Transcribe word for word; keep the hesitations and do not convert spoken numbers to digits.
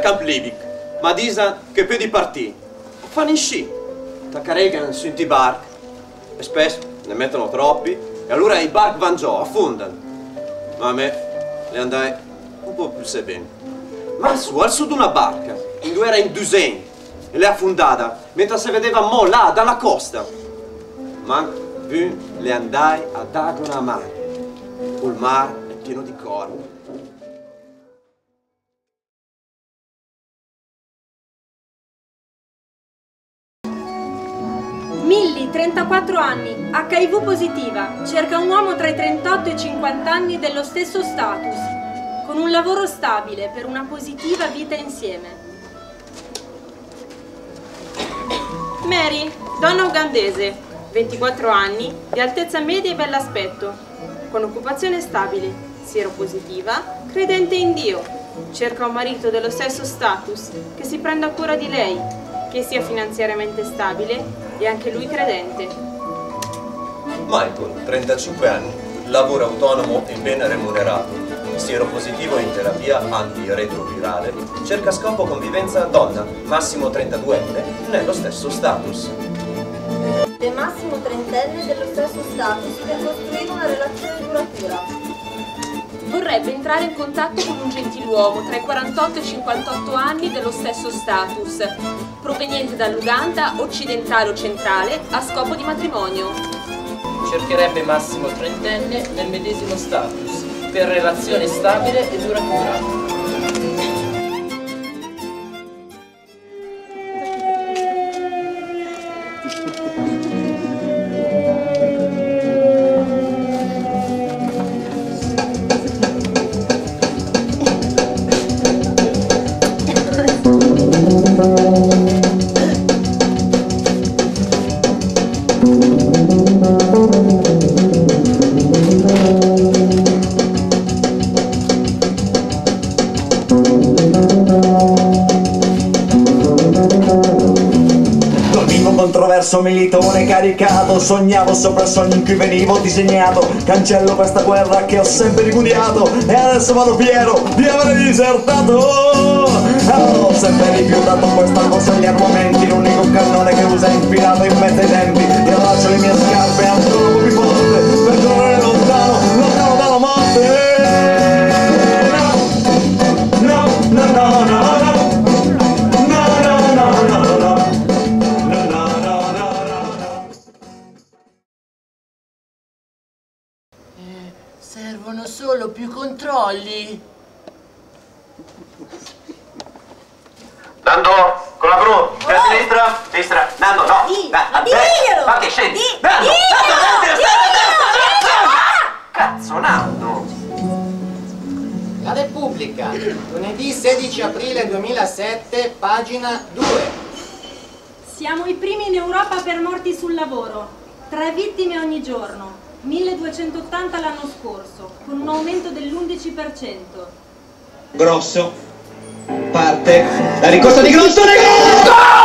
Camp Libic, ma disa che più di partì. Fanno in sci, t'accarregano su i bark, e spesso ne mettono troppi, e allora i bark van giù, affondano. Ma a me le andai un po' più sebene. Ma su, al sud una barca, in due era in Dusen, e le affondata, mentre si vedeva mo là, dalla costa. Ma più le andai ad Agona mare, il mare è pieno di corna. Milly, trentaquattro anni, acca i vu positiva, cerca un uomo tra i trentotto e i cinquanta anni dello stesso status, con un lavoro stabile per una positiva vita insieme. Mary, donna ugandese, ventiquattro anni, di altezza media e bell'aspetto, con occupazione stabile, sieropositiva, credente in Dio, cerca un marito dello stesso status, che si prenda cura di lei, che sia finanziariamente stabile e anche lui credente. Michael, trentacinque anni, lavoro autonomo e ben remunerato, sieropositivo in terapia antiretrovirale, cerca scopo convivenza donna, massimo trentaduenne, nello stesso status. E massimo trentenne dello stesso status per costruire una relazione duratura. Vorrebbe entrare in contatto con un gentiluomo tra i quarantotto e i cinquantotto anni dello stesso status, proveniente dall'Uganda occidentale o centrale a scopo di matrimonio. Cercherebbe massimo trentenne nel medesimo status, per relazione stabile e duratura. Controverso militone caricato, sognavo sopra sogni in cui venivo disegnato. Cancello questa guerra che ho sempre ripudiato e adesso vado fiero di aver disertato. Ho sempre rifiutato questa cosa agli armamenti, l'unico cannone che usa infilato in mezzo ai tempi. Io lascio le mie scarpe ancora più forte per correre lontano, lontano dalla morte. No, no, no, no, no. Servono solo più controlli. Nando, con la gru, a sinistra, destra, Nando, no, Ma diglielo! ma che scendi? Nando, Nando, cazzo, Nando! La Repubblica, lunedì sedici aprile duemilasette, pagina due. Siamo i primi in Europa per morti sul lavoro, tre vittime ogni giorno. milleduecentottanta l'anno scorso, con un aumento dell'undici per cento. Grosso, parte, la ricosta di Grosso Negro!